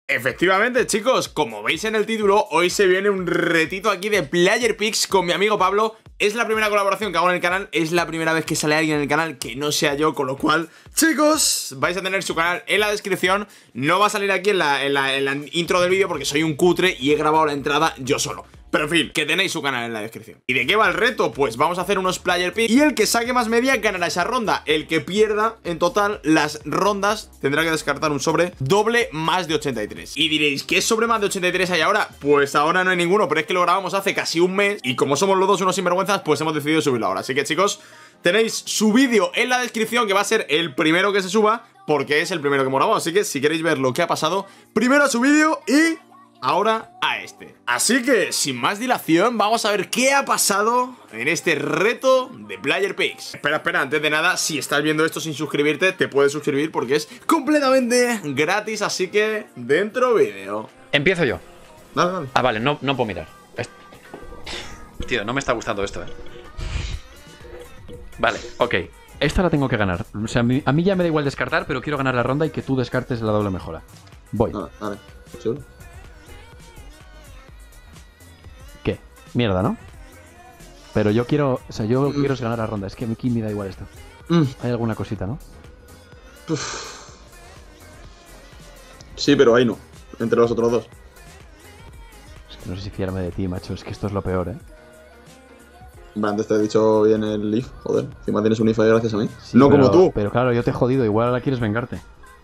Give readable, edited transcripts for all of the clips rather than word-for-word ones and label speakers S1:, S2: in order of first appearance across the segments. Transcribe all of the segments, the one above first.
S1: Efectivamente, chicos, como veis en el título, hoy se viene un retito aquí de Player Picks con mi amigo Pablo. Es la primera colaboración que hago en el canal, es la primera vez que sale alguien en el canal que no sea yo, con lo cual, chicos, vais a tener su canal en la descripción. No va a salir aquí en la intro del vídeo porque soy un cutre y he grabado la entrada yo solo. Pero en fin, que tenéis su canal en la descripción. ¿Y de qué va el reto? Pues vamos a hacer unos player picks y el que saque más media ganará esa ronda. El que pierda en total las rondas tendrá que descartar un sobre doble más de 83. Y diréis, ¿qué sobre más de 83 hay ahora? Pues ahora no hay ninguno, pero es que lo grabamos hace casi un mes y como somos los dos unos sinvergüenzas, pues hemos decidido subirlo ahora. Así que, chicos, tenéis su vídeo en la descripción, que va a ser el primero que se suba, porque es el primero que hemos grabado. Así que si queréis ver lo que ha pasado, primero a su vídeo y ahora a este. Así que, sin más dilación, vamos a ver qué ha pasado en este reto de Player Picks. Espera, antes de nada, si estás viendo esto sin suscribirte, te puedes suscribir porque es completamente gratis, así que, dentro vídeo.
S2: Empiezo yo.
S1: Dale.
S2: Ah, vale, no puedo mirar. Tío, no me está gustando esto, Vale, ok. Esta la tengo que ganar. O sea, a mí ya me da igual descartar, pero quiero ganar la ronda y que tú descartes la doble mejora. Voy.
S1: Vale, ¿seguro?
S2: ¿Qué? Mierda, ¿no? Pero yo quiero... O sea, yo quiero ganar la ronda. Es que a mí me da igual esto. Hay alguna cosita, ¿no?
S1: Sí, pero ahí no. Entre los otros dos.
S2: Es que no sé si fiarme de ti, macho. Es que esto es lo peor,
S1: Antes te he dicho bien el IF, joder. Encima tienes un IF ahí gracias a mí.
S2: Sí,
S1: no
S2: pero,
S1: como tú.
S2: Pero claro, yo te he jodido. Igual ahora quieres vengarte.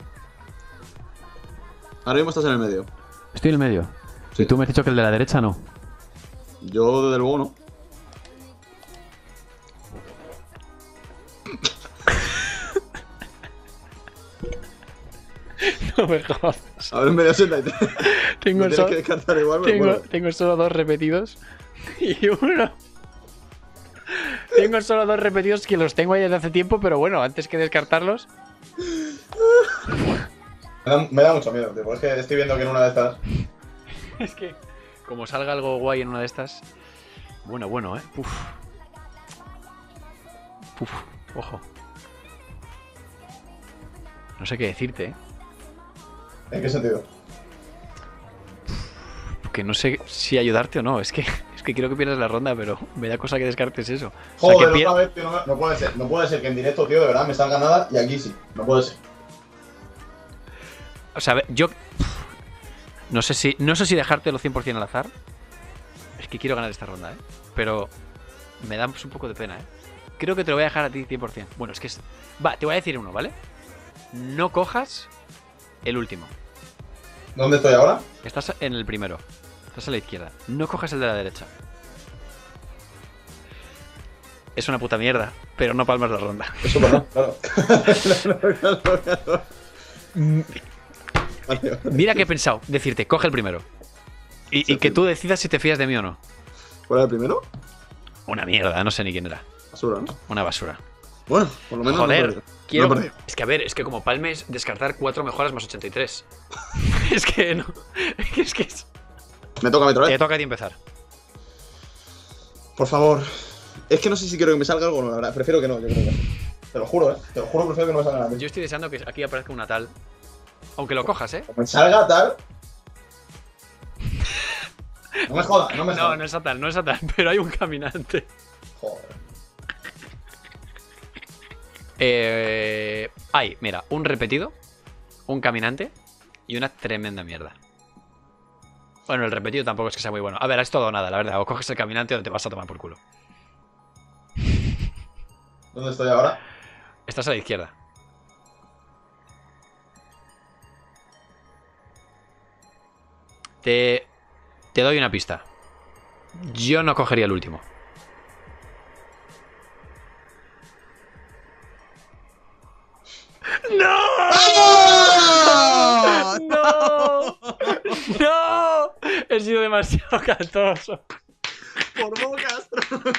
S1: Ahora mismo estás en el medio.
S2: Estoy en el medio.
S1: Sí.
S2: Y tú me has dicho que el de la derecha no.
S1: Yo, desde luego, no.
S2: No me jodas.
S1: A ver, en medio 83.
S2: Tengo,
S1: tienes que descartar igual, pero bueno.
S2: tengo solo dos repetidos. Y uno. Tengo solo dos repetidos que los tengo ahí desde hace tiempo, pero bueno, antes que descartarlos.
S1: Me da mucho miedo, tío, porque es que estoy viendo que en una de estas.
S2: Es que, como salga algo guay en una de estas. Bueno, Uf, ojo. No sé qué decirte,
S1: ¿En qué sentido?
S2: Que no sé si ayudarte o no. Es que quiero que pierdas la ronda, pero me da cosa que descartes eso.
S1: Joder,
S2: o sea,
S1: otra vez, tío, no puede ser. No puede ser que en directo, tío, de verdad me salga nada y aquí sí. No puede ser.
S2: O sea, yo no sé si dejártelo 100% al azar. Es que quiero ganar esta ronda, pero me da un poco de pena, Creo que te lo voy a dejar a ti 100%. Bueno, es que es... Va, te voy a decir uno, ¿vale? No cojas el último.
S1: ¿Dónde estoy ahora?
S2: Estás en el primero. Estás a la izquierda. No cojas el de la derecha. Es una puta mierda, pero no palmas la ronda.
S1: Eso para claro.
S2: Mira que he pensado, decirte, coge el primero. Y que tú decidas si te fías de mí o no.
S1: ¿Cuál era el primero?
S2: Una mierda, no sé ni quién era.
S1: Basura, ¿no?
S2: Una basura.
S1: Bueno, por lo menos.
S2: Joder, quiero...
S1: No
S2: es que a ver, es que como palmes descartar 4 mejoras más 83. Es que no. Es que es...
S1: Me toca a mí otra vez.
S2: Te toca a ti empezar.
S1: Por favor. Es que no sé si quiero que me salga algo o no, la verdad. Prefiero que no, yo creo que. Te lo juro, Te lo juro, prefiero que no me salga nada.
S2: Yo estoy deseando que aquí aparezca una tal. Aunque lo cojas,
S1: Como me salga tal. No me jodas, no me jodas.
S2: No, no es a tal, pero hay un caminante.
S1: Joder.
S2: Hay, mira, un repetido, un caminante y una tremenda mierda. Bueno, el repetido tampoco es que sea muy bueno. A ver, es todo o nada, la verdad. O coges el caminante o te vas a tomar por culo.
S1: ¿Dónde estoy ahora?
S2: Estás a la izquierda. Te doy una pista. Yo no cogería el último. ¡No! ¡No! ¡No! He sido demasiado cantoso.
S1: Por bocas.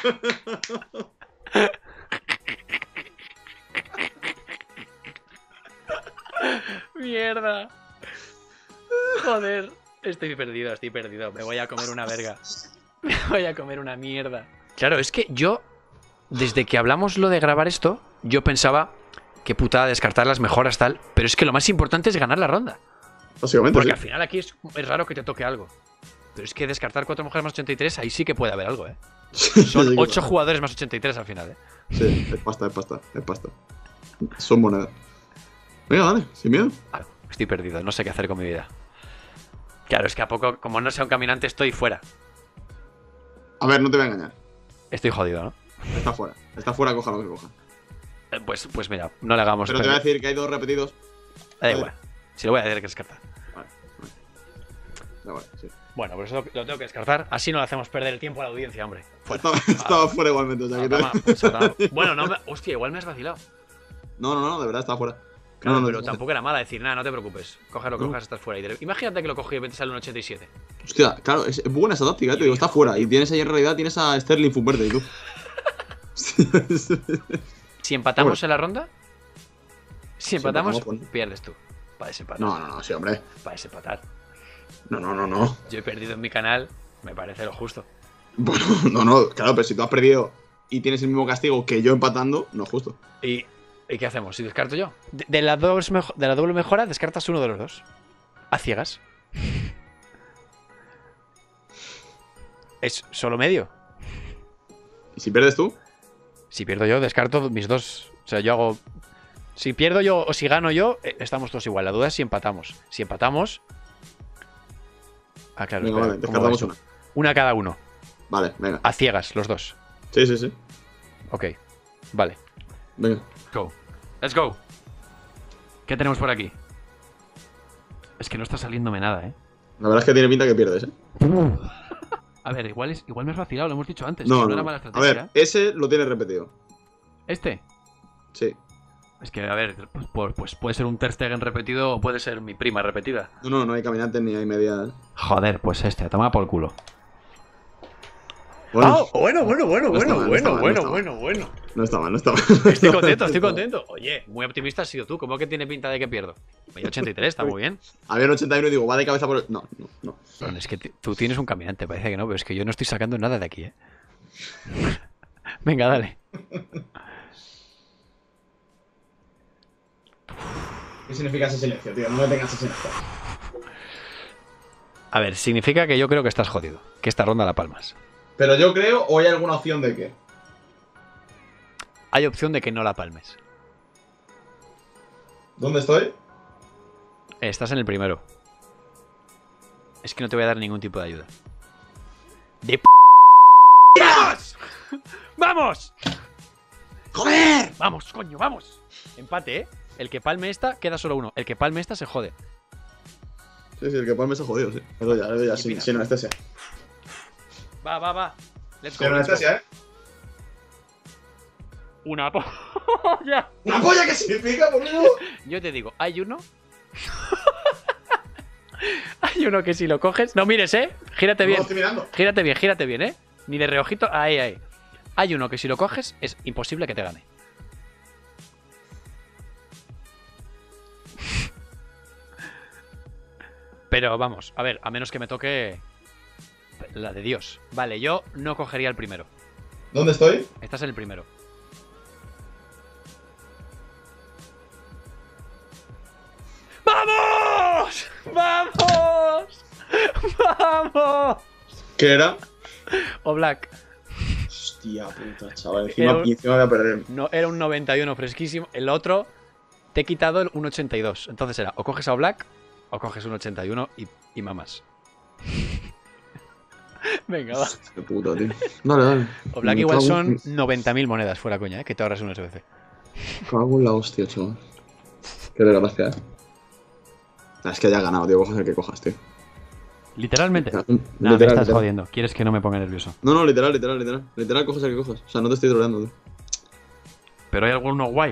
S2: Mierda. Joder. Estoy perdido. Me voy a comer una verga. Me voy a comer una mierda. Claro, es que yo, desde que hablamos lo de grabar esto, yo pensaba, qué putada descartar las mejoras tal, pero es que lo más importante es ganar la ronda.
S1: Básicamente,
S2: Porque
S1: sí.
S2: al final aquí es raro que te toque algo. Pero es que descartar 4 mujeres más 83, ahí sí que puede haber algo, ¿eh? Son 8 jugadores más 83 al final, ¿eh?
S1: Sí, es pasta, es pasta, es pasta. Son monedas. Venga, dale, sin miedo.
S2: Ah, estoy perdido, no sé qué hacer con mi vida. Claro, es que a poco, como no sea un caminante, estoy fuera.
S1: A ver, no te voy a engañar.
S2: Estoy jodido, ¿no?
S1: Está fuera. Está fuera, coja lo que coja.
S2: Pues mira, no le hagamos.
S1: Pero te voy a decir que hay 2 repetidos.
S2: Da igual. Si lo voy a tener que descartar.
S1: Vale, vale. Da igual, sí.
S2: Bueno, por eso lo tengo que descartar. Así no le hacemos perder el tiempo a la audiencia, hombre. Fuera.
S1: Estaba fuera igualmente, o sea que
S2: Toma, pues, bueno, no me... Hostia, igual me has vacilado.
S1: No, de verdad estaba fuera.
S2: Claro,
S1: No,
S2: pero tampoco era mala decir, nada, no te preocupes. Coge lo que
S1: No.
S2: cojas, estás fuera. Imagínate que lo coges y te sale un 87.
S1: Hostia, claro, es buena esa táctica, te digo, está fuera. Y tienes ahí en realidad, tienes a Sterling Fumberde y tú.
S2: Si empatamos en la ronda, si empatamos,
S1: empatamos, pues.
S2: pierdes tú. Para desempatar.
S1: No, sí, hombre.
S2: Para desempatar.
S1: No.
S2: Yo he perdido en mi canal, me parece lo justo.
S1: Bueno, no, claro, pero si tú has perdido y tienes el mismo castigo que yo empatando, no es justo.
S2: ¿Y qué hacemos? ¿Si descarto yo? De la doble mejora, descartas uno de los dos. A ciegas. Es solo medio.
S1: ¿Y si pierdes tú?
S2: Si pierdo yo, descarto mis dos. O sea, yo hago. Si pierdo yo o si gano yo, estamos todos igual. La duda es si empatamos. Si empatamos. Ah, claro.
S1: Venga,
S2: espera,
S1: vale,
S2: ¿cómo
S1: descartamos
S2: va
S1: una.
S2: esto? Una cada uno.
S1: Vale, venga.
S2: A ciegas, los dos.
S1: Sí.
S2: Ok. Vale.
S1: Venga.
S2: Go. Let's go. ¿Qué tenemos por aquí? Es que no está saliéndome nada, ¿eh?
S1: La verdad es que tiene pinta que pierdes, ¿eh?
S2: A ver, igual me has vacilado, lo hemos dicho antes.
S1: No,
S2: que no
S1: no.
S2: era mala
S1: A
S2: estrategia.
S1: ver, ese lo tienes repetido.
S2: ¿Este?
S1: Sí.
S2: Es que, a ver, pues puede ser un Ter Stegen repetido o puede ser mi prima repetida.
S1: No hay caminantes ni hay medias.
S2: Joder, pues este, toma por culo.
S1: Bueno,
S2: Bueno.
S1: no está mal.
S2: Estoy contento. Oye, muy optimista has sido tú. ¿Cómo que tiene pinta de que pierdo? Oye, 83, está muy bien.
S1: Había un 81 y digo, va de cabeza por el... No.
S2: Bueno, es que tú tienes un caminante, parece que no, pero es que yo no estoy sacando nada de aquí, ¿eh? Venga, dale.
S1: ¿Qué significa ese silencio, tío? No me tengas ese silencio.
S2: A ver, significa que yo creo que estás jodido. Que esta ronda la palmas.
S1: Pero yo creo, ¿o hay alguna opción de qué?
S2: Hay opción de que no la palmes.
S1: ¿Dónde estoy?
S2: Estás en el primero. Es que no te voy a dar ningún tipo de ayuda. ¡Vamos! ¡Vamos!
S1: ¡Joder!
S2: ¡Vamos, coño, vamos! Empate, ¿eh? El que palme esta, queda solo uno. El que palme esta se jode.
S1: Sí, el que palme se ha jodido, sí. Le doy ya, sin anestesia.
S2: Va. Let's go.
S1: Sin anestesia, ¿eh?
S2: Una polla.
S1: ¿Una polla qué significa, boludo?
S2: Yo te digo, hay uno. Hay uno que si lo coges. No mires, Gírate
S1: No,
S2: bien.
S1: estoy mirando.
S2: Gírate bien, Ni de reojito. Ahí. Hay uno que si lo coges es imposible que te gane. Pero vamos, a ver, a menos que me toque la de Dios. Vale, yo no cogería el primero.
S1: ¿Dónde estoy?
S2: Estás en el primero. ¡Vamos! ¡Vamos! ¡Vamos!
S1: ¿Qué era?
S2: O Black.
S1: Hostia puta, chaval.
S2: Era
S1: Encima voy a perder.
S2: No, era un 91 fresquísimo. El otro te he quitado un 82. Entonces era o coges a Black o coges un 81 y mamas. Venga, va.
S1: Qué puta, tío. Dale.
S2: O Black
S1: Me
S2: igual
S1: cago
S2: son
S1: en-
S2: 90.000 monedas, fuera coña, que te ahorras un SBC.
S1: Cago en la hostia, chaval. Qué desgracia, Es que ya has ganado, tío. Cojas el que cojas, tío.
S2: Literalmente.
S1: Literal,
S2: Nada, me
S1: literal.
S2: estás jodiendo. ¿Quieres que no me ponga nervioso?
S1: No, literal. Literal, coges el que cojas. O sea, no te estoy troleando, tío.
S2: Pero hay alguno guay.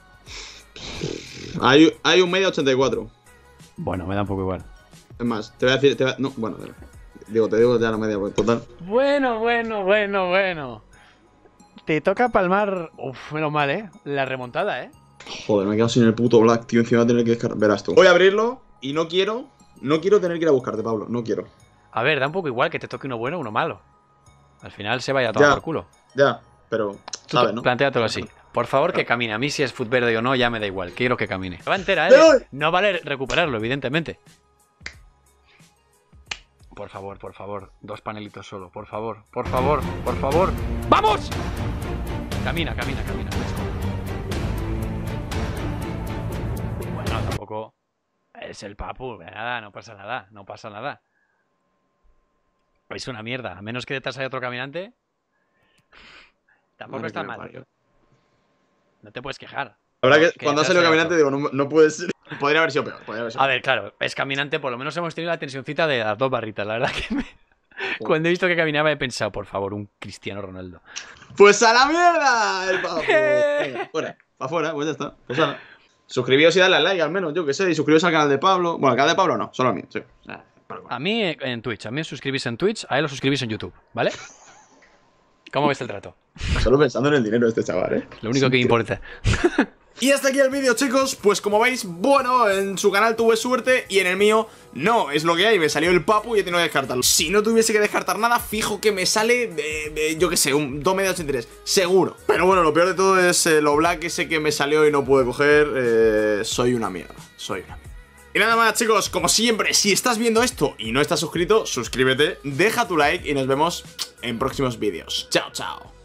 S1: Hay un media 84.
S2: Bueno, me da un poco igual.
S1: Es más, te voy a decir. No, bueno, dale. Te digo ya la media, pues, total.
S2: Bueno. Te toca palmar. Uf, menos mal, la remontada,
S1: Joder, me he quedado sin el puto Black, tío. Encima voy a tener que descargar. Verás tú. Voy a abrirlo y no quiero tener que ir a buscarte, Pablo. No quiero.
S2: A ver, da un poco igual que te toque uno bueno o uno malo. Al final se vaya a tomar
S1: Ya.
S2: por culo.
S1: Ya, pero.
S2: Tú
S1: ¿Sabes, no?
S2: plantéatelo así. Por favor, que camine. A mí si es foot verde o no, ya me da igual. Quiero que camine. Va entera,
S1: ¡Me voy!
S2: No vale recuperarlo, evidentemente. Por favor, por favor. 2 panelitos solo. Por favor, por favor, por favor. ¡Vamos! Camina, camina, camina. Bueno, tampoco es el papu. Nada, no pasa nada. No pasa nada. Es una mierda. A menos que detrás haya otro caminante. Tampoco está mal. No te puedes quejar.
S1: La verdad que cuando ha salido caminante digo, no puede ser. Podría haber sido peor.
S2: A ver, claro, es caminante, por lo menos hemos tenido la tensioncita de las 2 barritas. La verdad que cuando he visto que caminaba he pensado, por favor, un Cristiano Ronaldo.
S1: ¡Pues a la mierda! El papu. Venga, fuera. Para afuera, pues ya está. Pues nada. Suscribíos y dadle al like al menos, yo que sé. Y suscribíos al canal de Pablo. Bueno, al canal de Pablo no, solo a mí. Sí.
S2: A mí en Twitch, a mí os suscribís en Twitch, a él os suscribís en YouTube, ¿vale? ¿Cómo ves el trato?
S1: Solo pensando en el dinero de este chaval, ¿eh?
S2: Lo único que me importa.
S1: Y hasta aquí el vídeo, chicos. Pues como veis, bueno, en su canal tuve suerte y en el mío no, es lo que hay. Me salió el papu y he tenido que descartarlo. Si no tuviese que descartar nada, fijo que me sale, yo que sé, un 2 medios interés, seguro. Pero bueno, lo peor de todo es lo black ese que me salió y no pude coger. Soy una mierda, soy una mierda. Y nada más, chicos, como siempre, si estás viendo esto y no estás suscrito, suscríbete, deja tu like y nos vemos en próximos vídeos. Chao, chao.